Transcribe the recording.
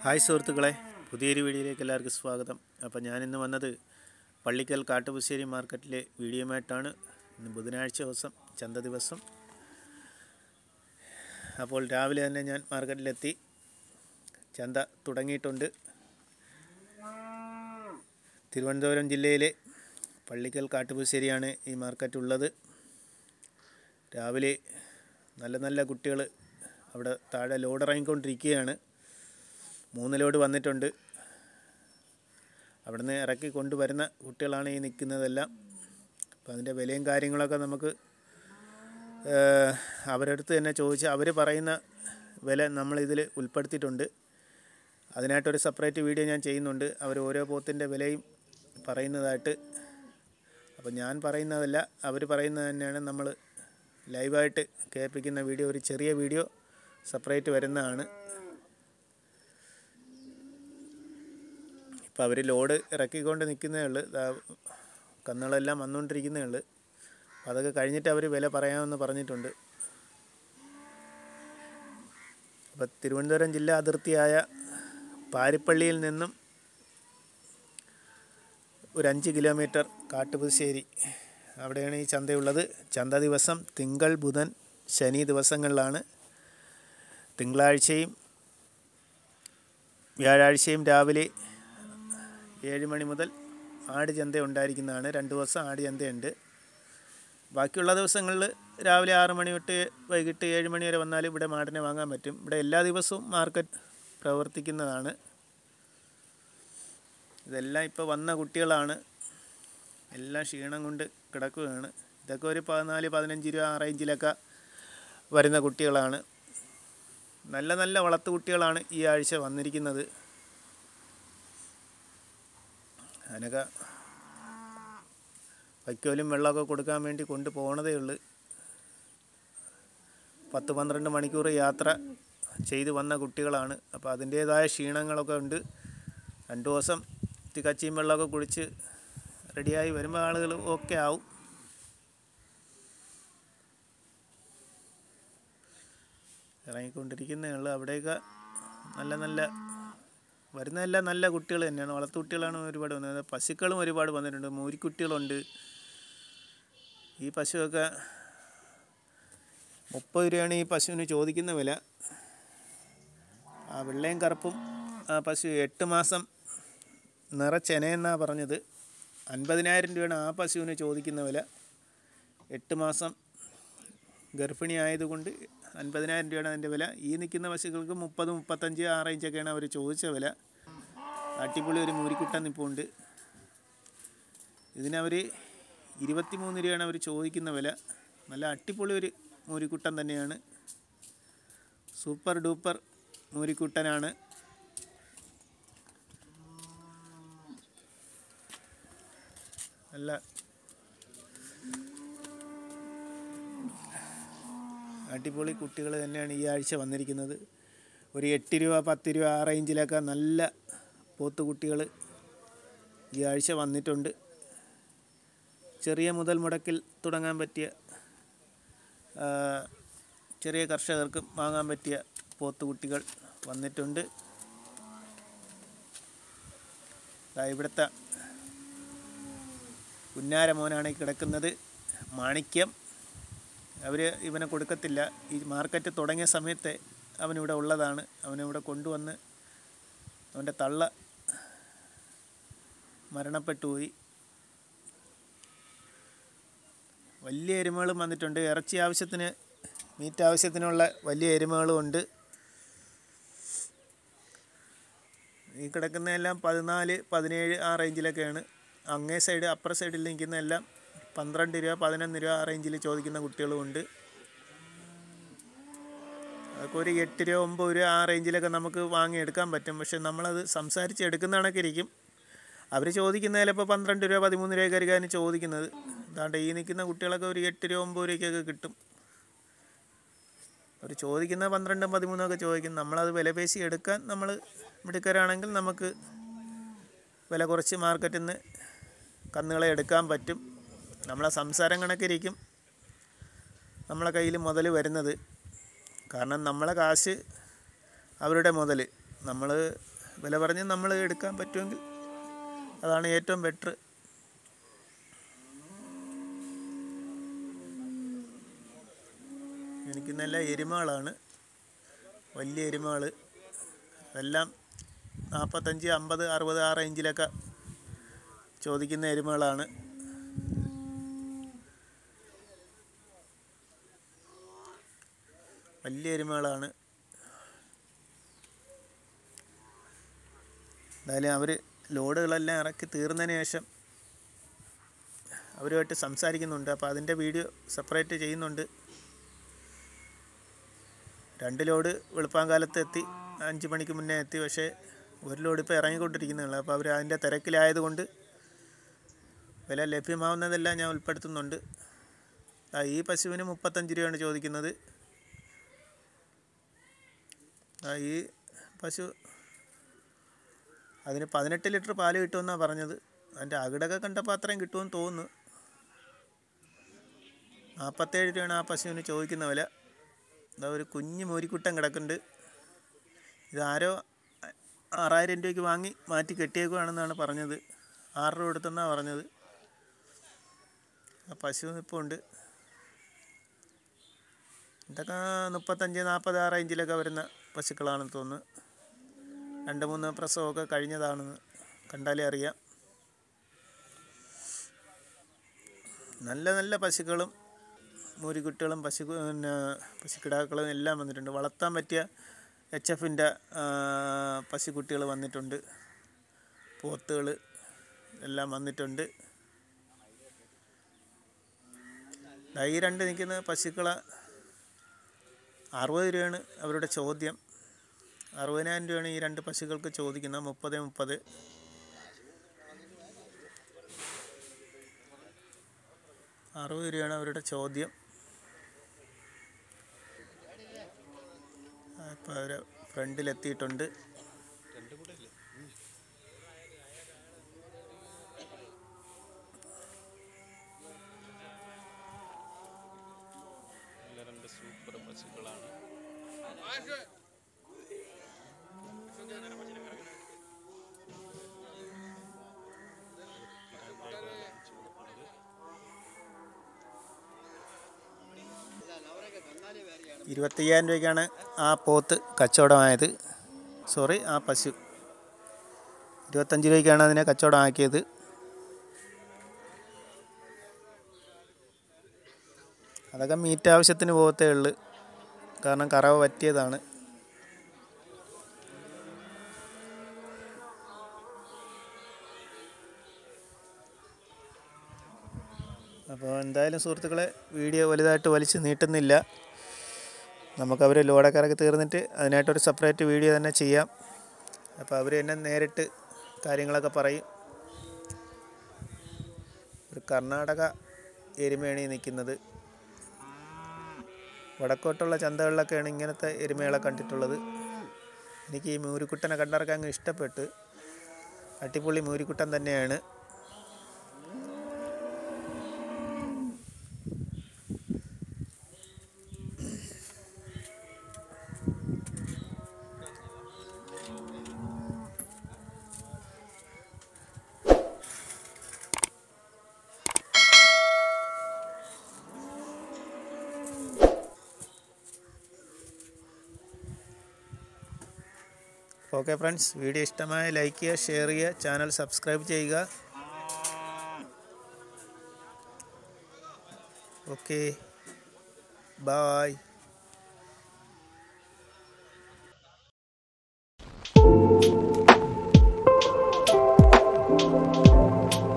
Hi സുഹൃത്തുക്കളെ, പുതിയൊരു വീഡിയോയിലേക്ക് എല്ലാവർക്കും സ്വാഗതം. അപ്പോൾ ഞാനിന്ന് വന്നത് പള്ളിക്കൽ കാട്ടുപുശ്ശേരി മാർക്കറ്റിലെ വീഡിയോയുമായിട്ടാണ്. ഇന്ന് ബുധനാഴ്ച ദിവസം, ചന്ത ദിവസം. അപ്പോൾ രാവിലെ തന്നെ ഞാൻ മാർക്കറ്റിലെത്തി. ചന്ത തുടങ്ങിയിട്ടുണ്ട്. തിരുവനന്തപുരം ജില്ലയിലെ പള്ളിക്കൽ കാട്ടുപുശ്ശേരിയാണ് ഈ മാർക്കറ്റ് ഉള്ളത്. രാവിലെ നല്ല നല്ല കുട്ടികൾ അവിടെ താഴെ ലോഡ് ഇറങ്ങിക്കൊണ്ടിരിക്കുകയാണ്. 3 ലോഡ് വന്നിട്ടുണ്ട്. അവിടുന്ന് ഇറക്കി കൊണ്ടുവരുന്ന കുട്ടികളാണ് ഈ നിൽക്കുന്നതെല്ലാം. അപ്പോൾ അതിൻ്റെ വിലയും കാര്യങ്ങളൊക്കെ നമുക്ക് അവരടുത്ത് തന്നെ ചോദിച്ച് അവർ പറയുന്ന വില നമ്മളിതിൽ ഉൾപ്പെടുത്തിയിട്ടുണ്ട്. അതിനായിട്ടൊരു സെപ്പറേറ്റ് വീഡിയോ ഞാൻ ചെയ്യുന്നുണ്ട്. അവർ ഓരോ പോത്തിൻ്റെ വിലയും പറയുന്നതായിട്ട്. അപ്പോൾ ഞാൻ പറയുന്നതല്ല, അവർ പറയുന്നത് തന്നെയാണ്. നമ്മൾ ലൈവായിട്ട് കേൾപ്പിക്കുന്ന വീഡിയോ, ഒരു ചെറിയ വീഡിയോ സെപ്പറേറ്റ് വരുന്നതാണ്. ഇപ്പോൾ അവർ ലോഡ് ഇറക്കിക്കൊണ്ട് നിൽക്കുന്നേ ഉള്ളൂ. കന്നുകളെല്ലാം വന്നുകൊണ്ടിരിക്കുന്നേ ഉള്ളൂ. അതൊക്കെ കഴിഞ്ഞിട്ട് അവർ വില പറയാമെന്ന് പറഞ്ഞിട്ടുണ്ട്. അപ്പോൾ തിരുവനന്തപുരം ജില്ലാ അതിർത്തിയായ പാരിപ്പള്ളിയിൽ നിന്നും ഒരു 5 കിലോമീറ്റർ കാട്ടുപുശ്ശേരി, അവിടെയാണ് ഈ ചന്തയുള്ളത്. ചന്ത ദിവസം തിങ്കൾ, ബുധൻ, ശനി ദിവസങ്ങളിലാണ്. തിങ്കളാഴ്ചയും വ്യാഴാഴ്ചയും രാവിലെ 7 മണി മുതൽ ആട് ചന്ത ഉണ്ടായിരിക്കുന്നതാണ്. 2 ദിവസം ആട് ചന്തയുണ്ട്. ബാക്കിയുള്ള ദിവസങ്ങളിൽ രാവിലെ 6 മണി തൊട്ട് വൈകിട്ട് 7 മണി വരെ വന്നാൽ ഇവിടെ മാടിനെ വാങ്ങാൻ പറ്റും. ഇവിടെ എല്ലാ ദിവസവും മാർക്കറ്റ് പ്രവർത്തിക്കുന്നതാണ്. ഇതെല്ലാം ഇപ്പോൾ വന്ന കുട്ടികളാണ്. എല്ലാം ക്ഷീണം കൊണ്ട് കിടക്കുകയാണ്. ഇതൊക്കെ ഒരു 14-15 രൂപ ആ റേഞ്ചിലൊക്കെ വരുന്ന കുട്ടികളാണ്. നല്ല നല്ല വളർത്തു കുട്ടികളാണ് ഈ ആഴ്ച വന്നിരിക്കുന്നത്. അതിനൊക്കെ വൈക്കോലും വെള്ളമൊക്കെ കൊടുക്കാൻ വേണ്ടി കൊണ്ടുപോകണതേ ഉള്ളൂ. 10-12 മണിക്കൂർ യാത്ര ചെയ്ത് വന്ന കുട്ടികളാണ്. അപ്പോൾ അതിൻ്റേതായ ക്ഷീണങ്ങളൊക്കെ ഉണ്ട്. 2 ദിവസം കച്ചിയും വെള്ളമൊക്കെ കുടിച്ച് റെഡിയായി വരുമ്പോൾ ആളുകൾ ഓക്കെ ആവും. ഇറങ്ങിക്കൊണ്ടിരിക്കുന്നേ ഉള്ളൂ. അവിടെയൊക്കെ നല്ല നല്ല വരുന്നതെല്ലാം നല്ല കുട്ടികൾ തന്നെയാണ്. വളർത്തു കുട്ടികളാണ് ഒരുപാട് വന്നത്. പശുക്കളും ഒരുപാട് വന്നിട്ടുണ്ട്. മൂരിക്കുട്ടികളുണ്ട്. ഈ പശുവൊക്കെ 30 രൂപയാണ് ഈ പശുവിന് ചോദിക്കുന്ന വില. ആ വെള്ളയും കറുപ്പും ആ പശു 8 മാസം നിറച്ചെനയെന്നാണ് പറഞ്ഞത്. 50,000 രൂപയാണ് ആ പശുവിന് ചോദിക്കുന്ന വില. 8 മാസം ഗർഭിണി ആയതുകൊണ്ട് 50,000 രൂപയാണ് അതിൻ്റെ വില. ഈ നിൽക്കുന്ന പശുക്കൾക്ക് 30-35 ആ റേഞ്ചൊക്കെയാണ് അവർ ചോദിച്ച വില. അടിപൊളി ഒരു മൂരിക്കുട്ടൻ നിൽപ്പുണ്ട്. ഇതിനവർ 23 രൂപയാണ് അവർ ചോദിക്കുന്ന വില. നല്ല അടിപൊളി ഒരു മൂരിക്കുട്ടൻ തന്നെയാണ്. സൂപ്പർ ഡൂപ്പർ മൂരിക്കുട്ടനാണ്. നല്ല അടിപൊളി കുട്ടികൾ തന്നെയാണ് ഈ ആഴ്ച വന്നിരിക്കുന്നത്. ഒരു 8 രൂപ 10 രൂപ ആ റേഞ്ചിലൊക്കെ നല്ല പോത്തുകുട്ടികൾ ഈ ആഴ്ച വന്നിട്ടുണ്ട്. ചെറിയ മുതൽ മുടക്കിൽ തുടങ്ങാൻ പറ്റിയ, ചെറിയ കർഷകർക്ക് വാങ്ങാൻ പറ്റിയ പോത്തുകുട്ടികൾ വന്നിട്ടുണ്ട്. ഇവിടുത്തെ പുന്നാര മോനാണ് ഈ കിടക്കുന്നത്, മാണിക്യം. അവർ ഇവനെ കൊടുക്കത്തില്ല. ഈ മാർക്കറ്റ് തുടങ്ങിയ സമയത്തെ അവനിവിടെ ഉള്ളതാണ്. അവനിവിടെ കൊണ്ടുവന്ന് അവൻ്റെ തള്ള മരണപ്പെട്ടു പോയി. വലിയ എരുമകളും വന്നിട്ടുണ്ട്. ഇറച്ചി ആവശ്യത്തിന്, മീറ്റ് ആവശ്യത്തിനുള്ള വലിയ എരുമകളും ഉണ്ട്. ഈ കിടക്കുന്നതെല്ലാം 14-17 ആ റേഞ്ചിലൊക്കെയാണ്. അങ്ങേ സൈഡ് അപ്പുറ സൈഡിൽ നിൽക്കുന്നതെല്ലാം 12 രൂപ 11 രൂപ ആ റേഞ്ചിൽ ചോദിക്കുന്ന കുട്ടികളുമുണ്ട്. അതൊക്കെ ഒരു 8 രൂപ 9 രൂപ ആ റേഞ്ചിലൊക്കെ നമുക്ക് വാങ്ങിയെടുക്കാൻ പറ്റും. പക്ഷെ നമ്മളത് സംസാരിച്ച് എടുക്കുന്ന കണക്ക് ഇരിക്കും. അവർ ചോദിക്കുന്ന ചിലപ്പോൾ 12 രൂപ 13 രൂപയൊക്കെ ആയിരിക്കും ചോദിക്കുന്നത്. അതാണ്ട് ഈ നിൽക്കുന്ന കുട്ടികളൊക്കെ ഒരു 8 രൂപ 9 രൂപയ്ക്കൊക്കെ കിട്ടും. അവർ ചോദിക്കുന്ന 12-13 ഒക്കെ ചോദിക്കും. നമ്മളത് വില പേശി എടുക്കാൻ നമ്മൾ മിടുക്കരാണെങ്കിൽ നമുക്ക് വില കുറച്ച് മാർക്കറ്റിൽ നിന്ന് കന്നുകളെ എടുക്കാൻ പറ്റും. നമ്മളെ സംസാരം കണക്കിരിക്കും നമ്മളെ കയ്യിൽ മുതൽ വരുന്നത്. കാരണം നമ്മളെ കാശ് അവരുടെ മുതൽ. നമ്മൾ വില പറഞ്ഞ് നമ്മൾ എടുക്കാൻ പറ്റുമെങ്കിൽ അതാണ് ഏറ്റവും ബെറ്റർ. എനിക്ക് നല്ല എരുമകളാണ്, വലിയ എരുമകൾ. എല്ലാം 45, 50, 60 ആ റേഞ്ചിലൊക്കെ ചോദിക്കുന്ന എരുമകളാണ്. വലിയ എരുമകളാണ്. എന്തായാലും അവർ ലോഡുകളെല്ലാം ഇറക്കി തീർന്നതിന് ശേഷം അവരുമായിട്ട് സംസാരിക്കുന്നുണ്ട്. അപ്പോൾ അതിൻ്റെ വീഡിയോ സെപ്പറേറ്റ് ചെയ്യുന്നുണ്ട്. 2 ലോഡ് വെളുപ്പാങ്കാലത്ത് എത്തി, 5 മണിക്ക് മുന്നേ എത്തി. പക്ഷേ 1 ലോഡ് ഇപ്പോൾ ഇറങ്ങിക്കൊണ്ടിരിക്കുന്നുള്ളൂ. അപ്പോൾ അവർ അതിൻ്റെ തിരക്കിലായതുകൊണ്ട് വില ലഭ്യമാവുന്നതെല്ലാം ഞാൻ ഉൾപ്പെടുത്തുന്നുണ്ട്. ഈ പശുവിന് 35 രൂപയാണ് ചോദിക്കുന്നത്. ഈ പശു അതിന് 18 ലിറ്റർ പാല് കിട്ടുമെന്നാണ് പറഞ്ഞത്. അതിൻ്റെ അകിടൊക്കെ കണ്ടപ്പോൾ അത്രയും കിട്ടുമെന്ന് തോന്നുന്നു. 47 രൂപയാണ് ആ പശുവിന് ചോദിക്കുന്ന വില. ഇതാ ഒരു കുഞ്ഞ് മോരിക്കുട്ടൻ കിടക്കുന്നുണ്ട്. ഇതാരോ 6000 രൂപയ്ക്ക് വാങ്ങി മാറ്റി കെട്ടിയേക്കുവാണെന്നാണ് പറഞ്ഞത്. 6 രൂപ കൊടുത്തെന്നാണ് പറഞ്ഞത്. ആ പശു ഇപ്പോൾ ഉണ്ട്. ഇതൊക്കെ 35, 40 ആ റേഞ്ചിലൊക്കെ വരുന്ന പശുക്കളാണെന്ന് തോന്നുന്നു. 2-3 പ്രസവമൊക്കെ കഴിഞ്ഞതാണെന്ന് കണ്ടാലേ അറിയാം. നല്ല നല്ല പശുക്കളും മൂരിക്കുട്ടികളും പശുക്കിടാക്കളും എല്ലാം വന്നിട്ടുണ്ട്. വളർത്താൻ പറ്റിയ HFൻ്റെ പശുക്കുട്ടികൾ വന്നിട്ടുണ്ട്. പോത്തുകൾ എല്ലാം വന്നിട്ടുണ്ട്. ഈ 2 നിൽക്കുന്ന പശുക്കളെ 60 രൂപയാണ് അവരുടെ ചോദ്യം. 60,000 രൂപയാണ് ഈ 2 പശുക്കൾക്ക് ചോദിക്കുന്നത്. 30 60 രൂപയാണ് അവരുടെ ചോദ്യം. ഇപ്പോൾ അവർ ഫ്രണ്ടിലെത്തിയിട്ടുണ്ട്. സൂപ്പർ പശുക്കളാണ്. $25,000 രൂപയ്ക്കാണ് ആ പോത്ത് കച്ചവടമായത്. ആ പശു 25 രൂപയ്ക്കാണ് അതിനെ കച്ചവടമാക്കിയത്. അതൊക്കെ മീറ്റ് ആവശ്യത്തിന് പോകത്തേ ഉള്ളൂ, കാരണം കറവ പറ്റിയതാണ്. അപ്പോൾ എന്തായാലും സുഹൃത്തുക്കളെ, വീഡിയോ വലുതായിട്ട് വലിച്ച് നീട്ടുന്നില്ല. നമുക്കവർ ലോഡൊക്കെ ഇറക്കി തീർന്നിട്ട് അതിനായിട്ടൊരു സെപ്പറേറ്റ് വീഡിയോ തന്നെ ചെയ്യാം. അപ്പോൾ അവർ തന്നെ നേരിട്ട് കാര്യങ്ങളൊക്കെ പറയും. ഒരു കർണാടക എരുമയാണ് ഈ നിൽക്കുന്നത്. വടക്കോട്ടുള്ള ചന്തകളിലൊക്കെയാണ് ഇങ്ങനത്തെ എരുമകളെ കണ്ടിട്ടുള്ളത്. എനിക്ക് ഈ മൂരിക്കുട്ടനെ കണ്ടിറക്കാൻ അങ്ങ് ഇഷ്ടപ്പെട്ട്. അടിപൊളി മൂരിക്കുട്ടൻ തന്നെയാണ്. ഓക്കെ ഫ്രണ്ട്സ്, വീഡിയോ ഇഷ്ടമായ ലൈക്ക് ചെയ്യുക, ഷെയർ ചെയ്യുക, ചാനൽ സബ്സ്ക്രൈബ് ചെയ്യുക. Okay, bye.